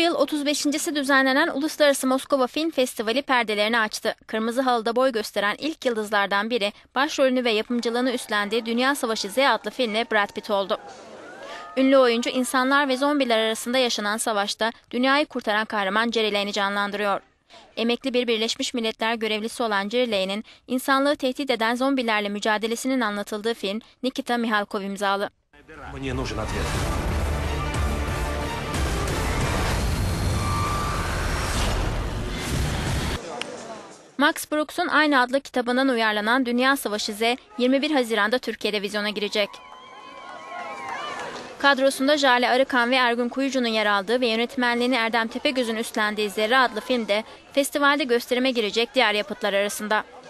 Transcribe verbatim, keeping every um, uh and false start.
yıl otuz beşincisi düzenlenen Uluslararası Moskova Film Festivali perdelerini açtı. Kırmızı halıda boy gösteren ilk yıldızlardan biri başrolünü ve yapımcılığını üstlendiği Dünya Savaşı Z adlı filmle Brad Pitt oldu. Ünlü oyuncu insanlar ve zombiler arasında yaşanan savaşta dünyayı kurtaran kahraman Jerry Lane'i canlandırıyor. Emekli bir Birleşmiş Milletler görevlisi olan Jerry Lane'in insanlığı tehdit eden zombilerle mücadelesinin anlatıldığı film Nikita Mihalkov imzalı. Max Brooks'un aynı adlı kitabından uyarlanan Dünya Savaşı Z, yirmi bir Haziran'da Türkiye'de vizyona girecek. Kadrosunda Jale Arıkan ve Ergun Kuyucu'nun yer aldığı ve yönetmenliğini Erdem Tepegöz'ün üstlendiği Zerre adlı film de festivalde gösterime girecek diğer yapıtlar arasında.